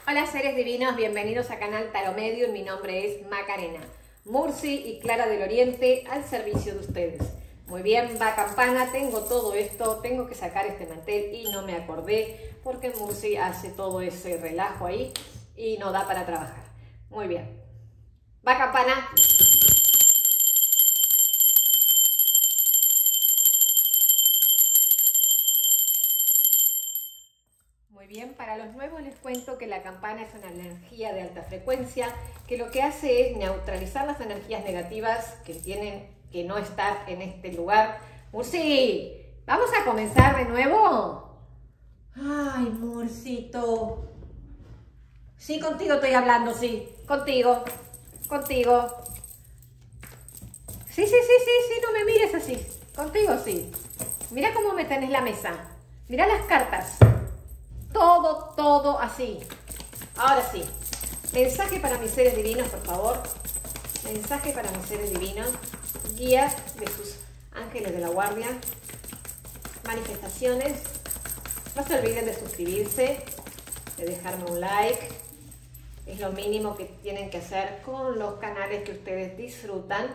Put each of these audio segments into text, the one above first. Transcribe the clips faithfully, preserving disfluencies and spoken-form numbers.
Hola seres divinos, bienvenidos a Canal Tarot Medium. Mi nombre es Macarena Murci y Clara del Oriente al servicio de ustedes. Muy bien, va campana, tengo todo esto, tengo que sacar este mantel y no me acordé porque Murci hace todo ese relajo ahí y no da para trabajar. Muy bien, va campana. Muy bien, para los nuevos les cuento que la campana es una energía de alta frecuencia que lo que hace es neutralizar las energías negativas que tienen que no estar en este lugar. Murci, ¿vamos a comenzar de nuevo? Ay, Murcito. Sí, contigo estoy hablando, sí. Contigo, contigo. Sí, sí, sí, sí, sí, no me mires así. Contigo sí. Mira cómo me tenés la mesa. Mira las cartas. Todo, todo así. Ahora sí. Mensaje para mis seres divinos, por favor. Mensaje para mis seres divinos. Guías de sus ángeles de la guardia. Manifestaciones. No se olviden de suscribirse, de dejarme un like. Es lo mínimo que tienen que hacer con los canales que ustedes disfrutan.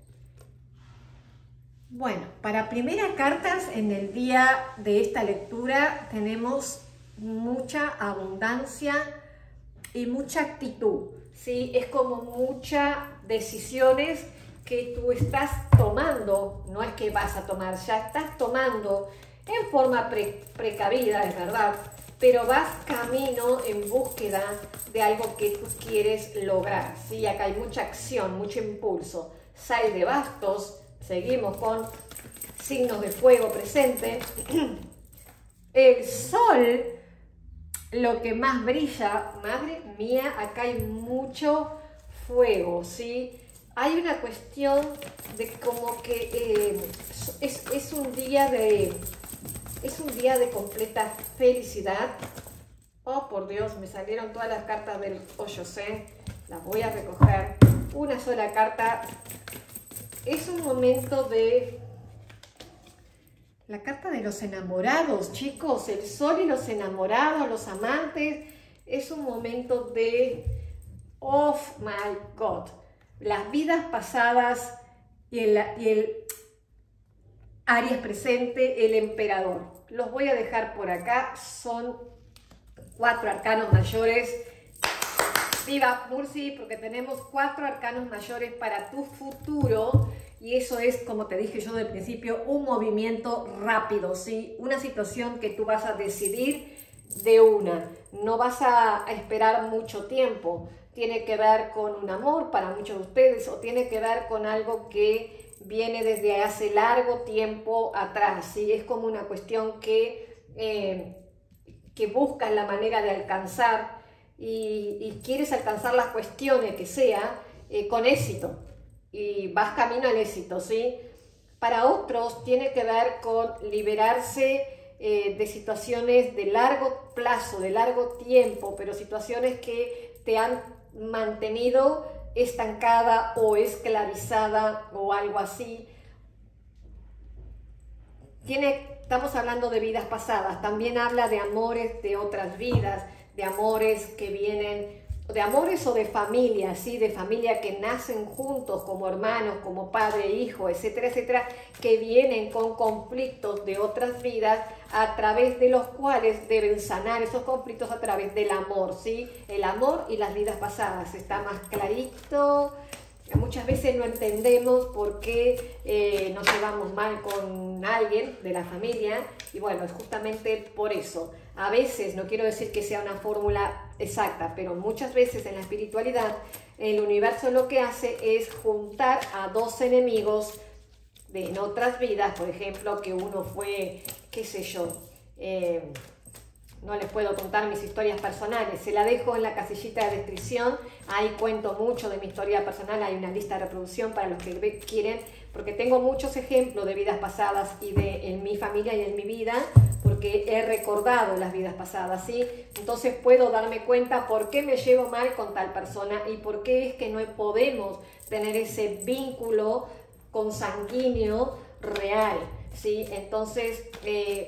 Bueno, para primeras cartas en el día de esta lectura tenemos mucha abundancia y mucha actitud, ¿sí? Es como muchas decisiones que tú estás tomando, no es que vas a tomar, ya estás tomando en forma pre precavida, es verdad, pero vas camino en búsqueda de algo que tú quieres lograr, ¿sí? Acá hay mucha acción, mucho impulso. Seis de bastos, seguimos con signos de fuego presente. El sol, lo que más brilla, madre mía, acá hay mucho fuego, ¿sí? Hay una cuestión de como que eh, es, es un día de es un día de completa felicidad. Oh, por Dios, me salieron todas las cartas del Hoyosen. Las voy a recoger. Una sola carta. Es un momento de... La carta de los enamorados, chicos. El sol y los enamorados, los amantes. Es un momento de... Oh my God. Las vidas pasadas y el, y el Aries presente, el emperador. Los voy a dejar por acá. Son cuatro arcanos mayores. Viva Murci, porque tenemos cuatro arcanos mayores para tu futuro. Y eso es, como te dije yo del principio, un movimiento rápido, ¿sí? Una situación que tú vas a decidir de una. No vas a esperar mucho tiempo. Tiene que ver con un amor para muchos de ustedes o tiene que ver con algo que viene desde hace largo tiempo atrás, ¿sí? Es como una cuestión que, eh, que buscas la manera de alcanzar y, y quieres alcanzar las cuestiones que sea eh, con éxito y vas camino al éxito, ¿sí? Para otros tiene que ver con liberarse eh, de situaciones de largo plazo, de largo tiempo, pero situaciones que te han mantenido estancada o esclavizada o algo así. Tiene, estamos hablando de vidas pasadas, también habla de amores de otras vidas, de amores que vienen, de amores o de familia, ¿sí? De familia que nacen juntos como hermanos, como padre, hijo, etcétera, etcétera, que vienen con conflictos de otras vidas a través de los cuales deben sanar esos conflictos a través del amor, ¿sí? El amor y las vidas pasadas, está más clarito. Muchas veces no entendemos por qué eh, nos llevamos mal con alguien de la familia y bueno, es justamente por eso. A veces, no quiero decir que sea una fórmula exacta, pero muchas veces en la espiritualidad el universo lo que hace es juntar a dos enemigos de, en otras vidas, por ejemplo, que uno fue, qué sé yo, eh, no les puedo contar mis historias personales, se la dejo en la casillita de descripción, ahí cuento mucho de mi historia personal, hay una lista de reproducción para los que quieren, porque tengo muchos ejemplos de vidas pasadas y de en mi familia y en mi vida, porque he recordado las vidas pasadas, ¿sí? Entonces puedo darme cuenta por qué me llevo mal con tal persona y por qué es que no podemos tener ese vínculo consanguíneo real, ¿sí? Entonces, eh,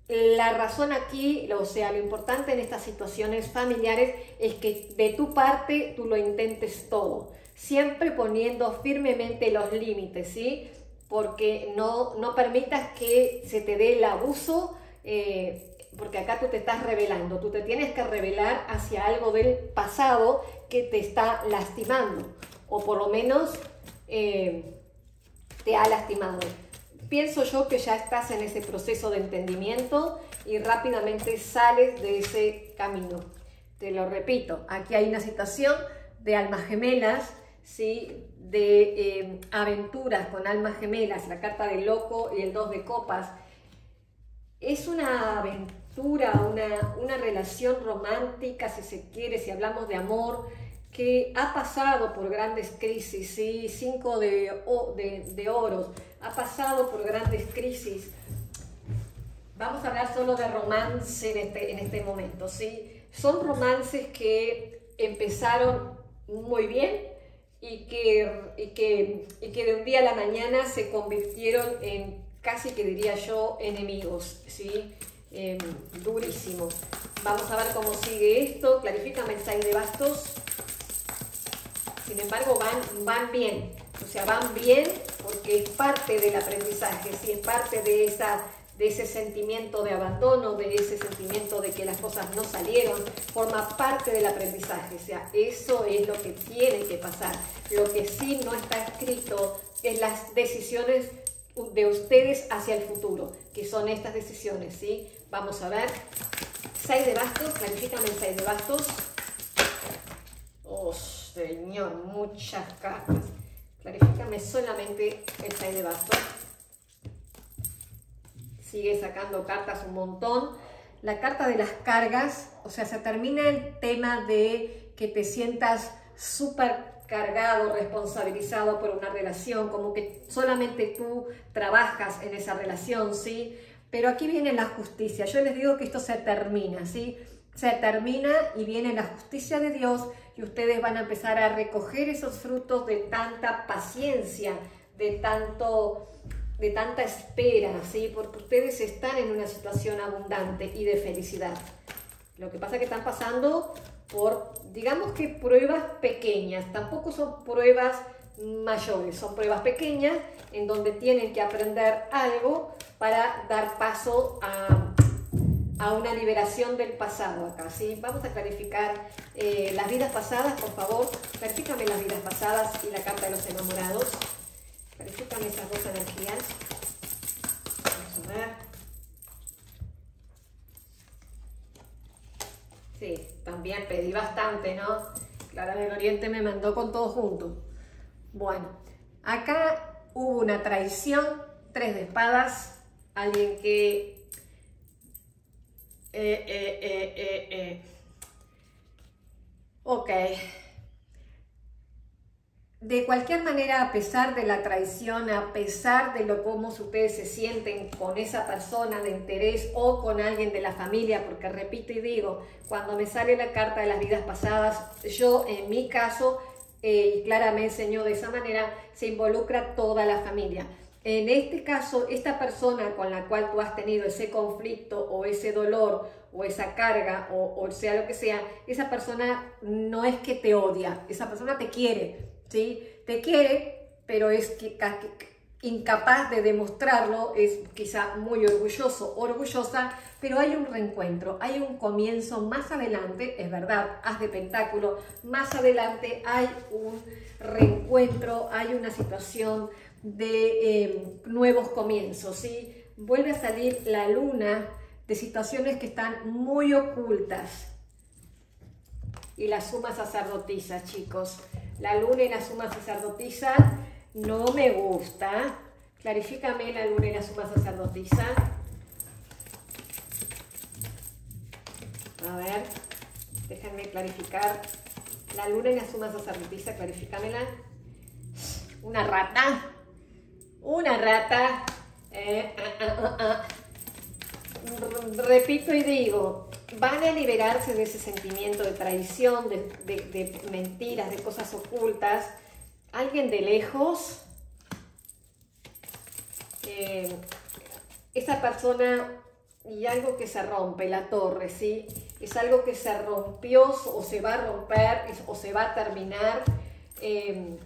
la razón aquí, o sea, lo importante en estas situaciones familiares es que de tu parte tú lo intentes todo, siempre poniendo firmemente los límites, ¿sí? Porque no, no permitas que se te dé el abuso, eh, porque acá tú te estás revelando, tú te tienes que revelar hacia algo del pasado que te está lastimando, o por lo menos eh, te ha lastimado. Pienso yo que ya estás en ese proceso de entendimiento y rápidamente sales de ese camino. Te lo repito, aquí hay una situación de almas gemelas, ¿sí? De eh, aventuras con almas gemelas, la carta del loco y el dos de copas. Es una aventura, una, una relación romántica, si se quiere, si hablamos de amor, que ha pasado por grandes crisis, ¿sí? Cinco de, de, de oros, ha pasado por grandes crisis. Vamos a hablar solo de romance en este, en este momento, ¿sí? Son romances que empezaron muy bien y que, y, que, y que de un día a la mañana se convirtieron en, casi que diría yo, enemigos, ¿sí? Eh, durísimo. Vamos a ver cómo sigue esto. Clarifícame el seis de bastos. Sin embargo, van, van bien, o sea, van bien porque es parte del aprendizaje, ¿sí? Es parte de, esa, de ese sentimiento de abandono, de ese sentimiento de que las cosas no salieron, forma parte del aprendizaje, o sea, eso es lo que tiene que pasar. Lo que sí no está escrito es las decisiones de ustedes hacia el futuro, que son estas decisiones, ¿sí? Vamos a ver, seis de bastos, clarifícame el seis de bastos. Oh, Señor, muchas cartas. Clarifícame solamente el seis de bastos. Sigue sacando cartas un montón. La carta de las cargas, o sea, se termina el tema de que te sientas súper cargado, responsabilizado por una relación, como que solamente tú trabajas en esa relación, ¿sí? Pero aquí viene la justicia. Yo les digo que esto se termina, ¿sí? Se termina y viene la justicia de Dios y ustedes van a empezar a recoger esos frutos de tanta paciencia, de, tanto, de tanta espera, ¿sí? Porque ustedes están en una situación abundante y de felicidad. Lo que pasa es que están pasando por, digamos que pruebas pequeñas, tampoco son pruebas mayores, son pruebas pequeñas en donde tienen que aprender algo para dar paso a... a una liberación del pasado acá, ¿sí? Vamos a clarificar eh, las vidas pasadas, por favor. Clarifícame las vidas pasadas y la carta de los enamorados. Clarifícame esas dos energías. Vamos a ver. Sí, también pedí bastante, ¿no? Clara del Oriente me mandó con todo junto. Bueno, acá hubo una traición, tres de espadas, alguien que... Eh, eh, eh, eh, eh. Ok. De cualquier manera, a pesar de la traición, a pesar de lo cómo ustedes se sienten con esa persona de interés o con alguien de la familia, porque repito y digo, cuando me sale la carta de las vidas pasadas, yo en mi caso, eh, y Clara me enseñó de esa manera, se involucra toda la familia. En este caso, esta persona con la cual tú has tenido ese conflicto o ese dolor o esa carga o, o sea lo que sea, esa persona no es que te odia, esa persona te quiere, ¿sí? Te quiere, pero es que, que, incapaz de demostrarlo, es quizá muy orgulloso, orgullosa, pero hay un reencuentro, hay un comienzo más adelante, es verdad, haz de pentáculo, más adelante hay un reencuentro, hay una situación de eh, nuevos comienzos, ¿sí? Vuelve a salir la luna de situaciones que están muy ocultas. Y la suma sacerdotisa, chicos. La luna y la suma sacerdotisa no me gusta. Clarifícame la luna y la suma sacerdotisa. A ver, déjenme clarificar. La luna y la suma sacerdotisa, clarifícamela. Una rata. Una rata. Eh, ah, ah, ah. Repito y digo, van a liberarse de ese sentimiento de traición, de, de, de mentiras, de cosas ocultas. Alguien de lejos, eh, esa persona y algo que se rompe, la torre, ¿sí? Es algo que se rompió o se va a romper o se va a terminar. Eh,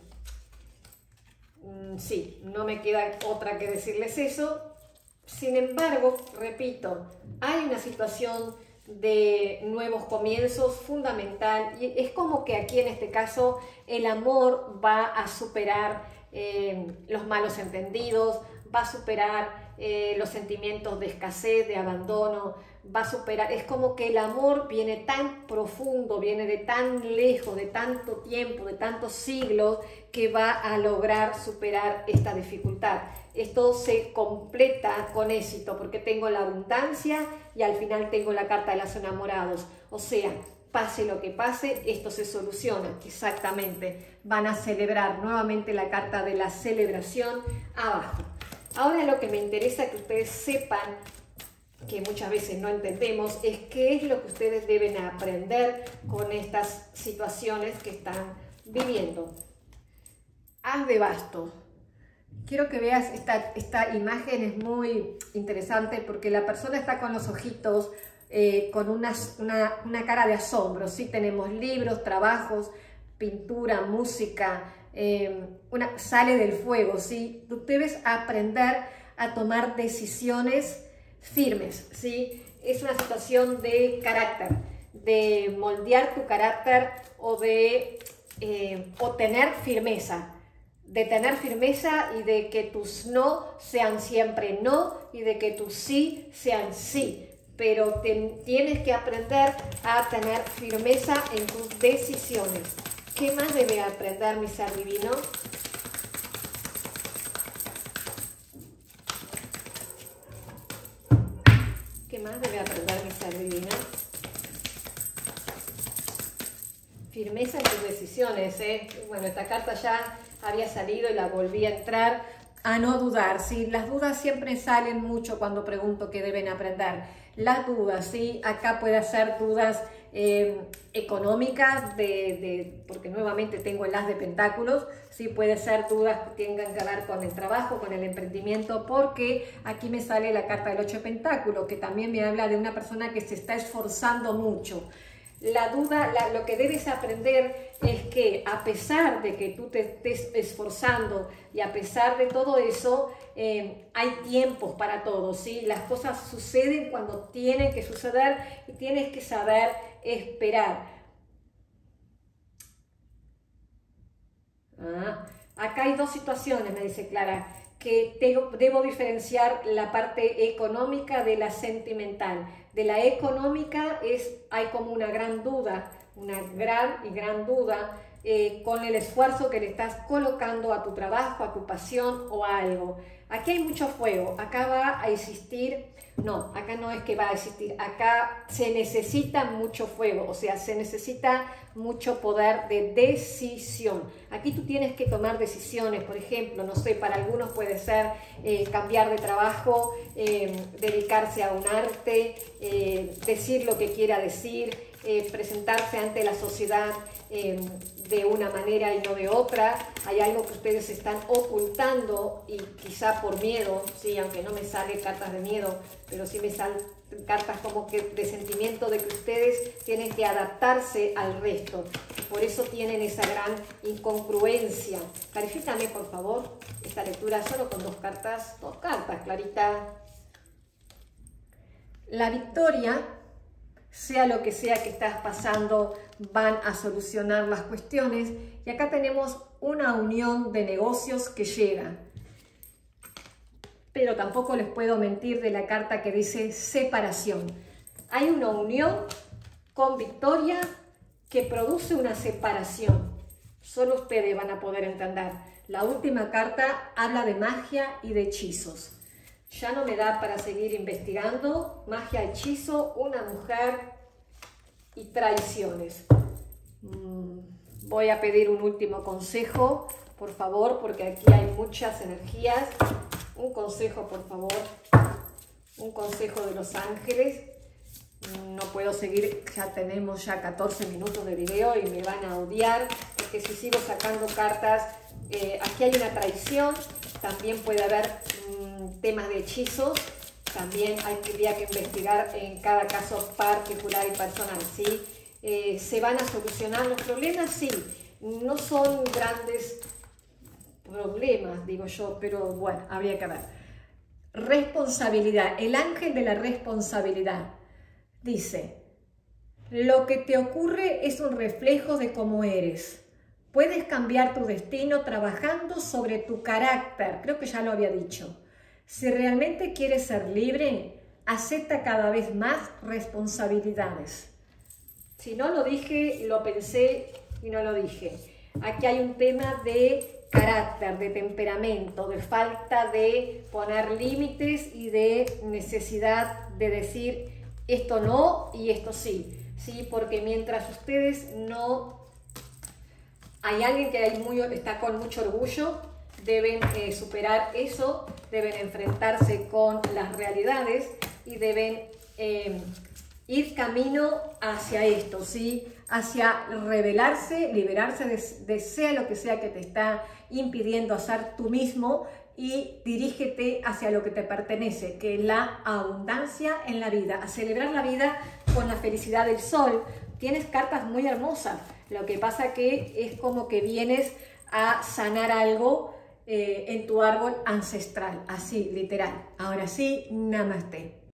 sí, no me queda otra que decirles eso. Sin embargo, repito, hay una situación de nuevos comienzos fundamental y es como que aquí en este caso el amor va a superar eh, los malos entendidos, va a superar eh, los sentimientos de escasez, de abandono, va a superar, es como que el amor viene tan profundo, viene de tan lejos, de tanto tiempo, de tantos siglos, que va a lograr superar esta dificultad. Esto se completa con éxito porque tengo la abundancia y al final tengo la carta de los enamorados. O sea, pase lo que pase, esto se soluciona. Exactamente. Van a celebrar nuevamente la carta de la celebración abajo. Ahora lo que me interesa que ustedes sepan, que muchas veces no entendemos, es qué es lo que ustedes deben aprender con estas situaciones que están viviendo. Haz de bastos. Quiero que veas esta, esta imagen, es muy interesante porque la persona está con los ojitos, eh, con una, una, una cara de asombro, ¿sí? Tenemos libros, trabajos, pintura, música, eh, una, sale del fuego, ¿sí? Tú debes aprender a tomar decisiones firmes, ¿sí? Es una situación de carácter, de moldear tu carácter o de eh, o tener firmeza. De tener firmeza y de que tus no sean siempre no y de que tus sí sean sí. Pero te, tienes que aprender a tener firmeza en tus decisiones. ¿Qué más debe aprender mi ser divino? ¿Qué más debe aprender mi ser divino? Firmeza en tus decisiones, ¿eh? Bueno, esta carta ya había salido y la volví a entrar. A no dudar, ¿sí? Las dudas siempre salen mucho cuando pregunto qué deben aprender. Las dudas, ¿sí? Acá puede ser dudas eh, económicas, de, de, porque nuevamente tengo el as de pentáculos, ¿sí? Puede ser dudas que tengan que ver con el trabajo, con el emprendimiento, porque aquí me sale la carta del ocho de pentáculos, que también me habla de una persona que se está esforzando mucho. La duda, la, lo que debes aprender es que a pesar de que tú te estés esforzando y a pesar de todo eso, eh, hay tiempos para todo, ¿sí? Las cosas suceden cuando tienen que suceder y tienes que saber esperar. Ah, acá hay dos situaciones, me dice Clara, que tengo, debo diferenciar la parte económica de la sentimental. De la económica es, hay como una gran duda, una gran y gran duda eh, con el esfuerzo que le estás colocando a tu trabajo, a tu pasión o a algo. Aquí hay mucho fuego, acá va a existir, no, acá no es que va a existir, acá se necesita mucho fuego, o sea, se necesita mucho poder de decisión. Aquí tú tienes que tomar decisiones, por ejemplo, no sé, para algunos puede ser eh, cambiar de trabajo, eh, dedicarse a un arte, eh, decir lo que quiera decir, eh, presentarse ante la sociedad eh, de una manera y no de otra. Hay algo que ustedes están ocultando y quizá por miedo, sí, aunque no me sale cartas de miedo, pero sí me salen cartas como que de sentimiento de que ustedes tienen que adaptarse al resto. Por eso tienen esa gran incongruencia. Clarifícame, por favor, esta lectura solo con dos cartas. Dos cartas, Clarita. La victoria, sea lo que sea que estás pasando, van a solucionar las cuestiones. Y acá tenemos una unión de negocios que llega. Pero tampoco les puedo mentir de la carta que dice separación. Hay una unión con victoria que produce una separación. Solo ustedes van a poder entender. La última carta habla de magia y de hechizos. Ya no me da para seguir investigando. Magia, hechizo, una mujer y traiciones. Voy a pedir un último consejo, por favor, porque aquí hay muchas energías. Un consejo, por favor. Un consejo de los ángeles. No puedo seguir, ya tenemos ya catorce minutos de video y me van a odiar, porque si sigo sacando cartas, eh, aquí hay una traición, también puede haber mmm, temas de hechizos, también hay que, habría que investigar en cada caso particular y personal, ¿sí? Eh, ¿Se van a solucionar los problemas? Sí, no son grandes problemas, digo yo, pero bueno, habría que ver. Responsabilidad, el ángel de la responsabilidad dice: lo que te ocurre es un reflejo de cómo eres. Puedes cambiar tu destino trabajando sobre tu carácter, creo que ya lo había dicho. Si realmente quieres ser libre, acepta cada vez más responsabilidades. Si no lo dije, lo pensé y no lo dije. Aquí hay un tema de carácter, de temperamento, de falta de poner límites y de necesidad de decir esto no y esto sí, ¿sí? Porque mientras ustedes no... Hay alguien que hay muy, está con mucho orgullo, deben eh, superar eso, deben enfrentarse con las realidades y deben eh, ir camino hacia esto, ¿sí? Hacia revelarse, liberarse de, de sea lo que sea que te está impidiendo hacer tú mismo, y dirígete hacia lo que te pertenece, que es la abundancia en la vida, a celebrar la vida con la felicidad del sol. Tienes cartas muy hermosas, lo que pasa que es como que vienes a sanar algo eh, en tu árbol ancestral, así, literal. Ahora sí, namaste.